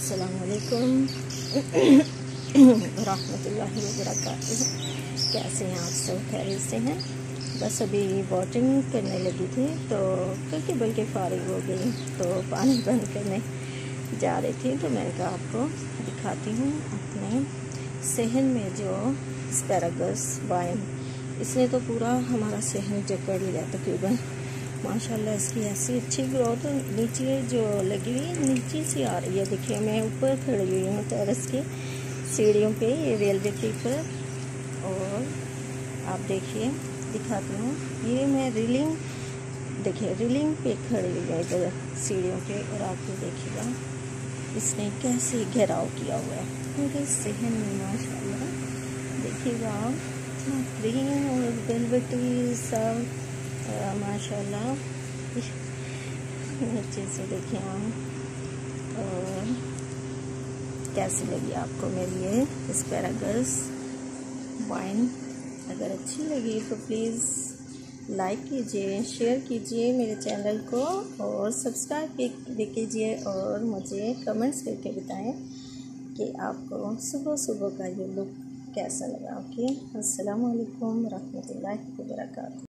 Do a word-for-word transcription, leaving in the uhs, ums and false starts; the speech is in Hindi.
अस्सलामुअलैकुम रहमतुल्लाहि व बरकातुहू। कैसे हैं आप सब? खैरियत से हैं? बस अभी वॉटिंग करने लगी थी तो करके बल्कि फारिग हो गई तो पानी बंद करने जा रही थी तो मैंने कहा आपको दिखाती हूँ अपने सहन में जो एस्पैरागस वाइन, इसने तो पूरा हमारा सहन जकड़ लिया तकरीबन। माशाल्लाह इसकी ऐसी अच्छी ग्रोथ नीचे जो लगी हुई है, नीचे से आ रही है। देखिए मैं ऊपर खड़ी हुई हूँ टेरेस की सीढ़ियों पे, ये रेलवे के ऊपर, और आप देखिए दिखाती हूँ। ये मैं रीलिंग, देखिए रीलिंग पे खड़ी हुई है इधर सीढ़ियों पे, और आप ये देखिएगा इसने कैसे घेराव किया हुआ है पूरे सहन में। माशाल्लाह देखिएगा ग्रीन और वेलवेटी सब माशाल्लाह। नीचे से देखिए आप, और कैसी लगी आपको मेरी ये एस्पैरागस वाइन? अगर अच्छी लगी तो प्लीज़ लाइक कीजिए, शेयर कीजिए मेरे चैनल को, और सब्सक्राइब भी कीजिए, और मुझे कमेंट्स करके बताएं कि आपको सुबह सुबह का ये लुक कैसा लगा। ओके, अस्सलाम वालेकुम रहमतुल्लाहि व बरकातुहू।